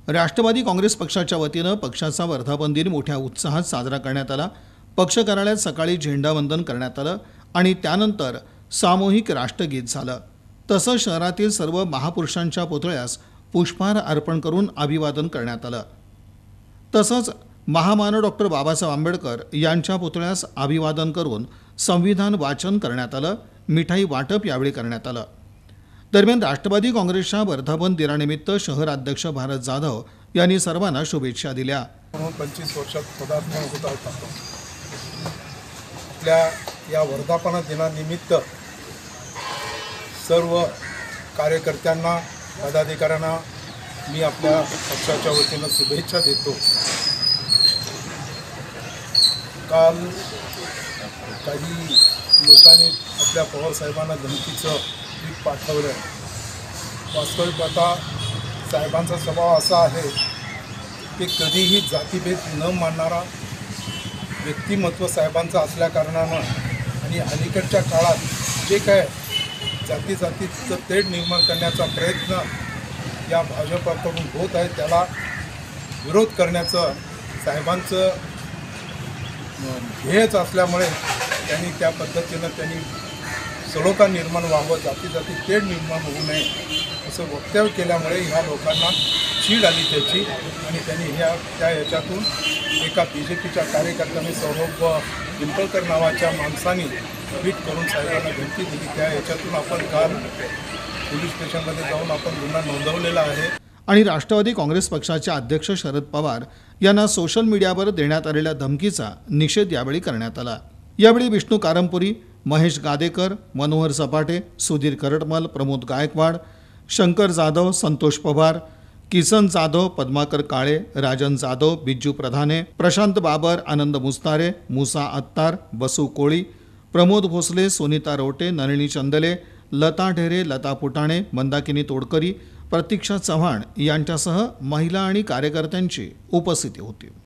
राष्ट्रवादी काँग्रेस पक्षाच्या वतीनं पक्षाचा वर्धापन दिन मोठ्या उत्साहात साजरा करण्यात आला। पक्ष कार्यालयात सकाळी झेंडावंदन करण्यात आलं आणि त्यानंतर सामूहिक राष्ट्रगीत झालं। तसंच शहरातील सर्व महापुरुषांच्या पुतळ्यास पुष्पहार अर्पण करून अभिवादन करण्यात आलं। तसंच महामानव डॉक्टर बाबासाहेब आंबेडकर यांच्या पुतळ्यास अभिवादन करून संविधान वाचन करण्यात आलं। मिठाई वाटप यावेळी करण्यात आलं। दरम्यान राष्ट्रवादी काँग्रेसच्या वर्धापन दिनानिमित्त शहर अध्यक्ष भारत जाधव यांनी सर्वांना शुभेच्छा दिल्या। 25 वर्षात पदार्पण होत आहे। आपल्या या वर्धापन दिनानिमित्त सर्व कार्यकर्त्यांना पदाधिकाऱ्यांना मी आपल्या पक्षाच्या वतीनं शुभेच्छा देतो। काल काही लोकांनी आपल्या पवार साहेबांना धमकीचं ट्विट पाठवलं। वास्तविक आता साहेबांचा स्वभाव असा आहे की कधीही जातीभेद न मानणारा व्यक्तिमत्व साहेबांचं असल्या कारणानं आणि अलीकडच्या काळात जे काय जातीचं तेढ निर्माण करण्याचा प्रयत्न या भाजपाकडून होत आहे त्याला विरोध करण्याचं साहेबांचं ध्येयच असल्यामुळे त्यांनी त्या पद्धतीनं त्यांनी सलोखा निर्माण व्हावं, जाती तेढ निर्माण होऊ नये असं वक्तव्य केल्यामुळे ह्या लोकांना चीड आली त्याची आणि त्यांनी याच्यातून एका BJPच्या कार्यकर्त्याने सौरभ पिंपळकर नावाच्या माणसाने ट्विट करून साहेबांना धमकी दिली। त्या याच्यातून आपण काल पोलीस स्टेशनमध्ये जाऊन आपण गुन्हा नोंदवलेला आहे। आणि राष्ट्रवादी काँग्रेस पक्षाचे अध्यक्ष शरद पवार यांना सोशल मीडियावर देण्यात आलेल्या धमकीचा निषेध यावेळी करण्यात आला। यावेळी विष्णू कारंपुरी, महेश गादेकर, मनोहर सपाटे, सुधीर करटमल, प्रमोद गायकवाड, शंकर जाधव, संतोष पवार, किसन जाधव, पद्माकर काळे, राजन जाधव, बिज्जू प्रधाने, प्रशांत बाबर, आनंद मुस्तारे, मुसा अत्तार, बसू कोळी, प्रमोद भोसले, सुनीता रोटे, नलिनी चंदले, लता ढेरे, लता पुटाणे, मंदाकिनी तोडकरी, प्रतीक्षा चव्हाण यांच्यासह महिला आणि कार्यकर्त्यांची उपस्थिती होती।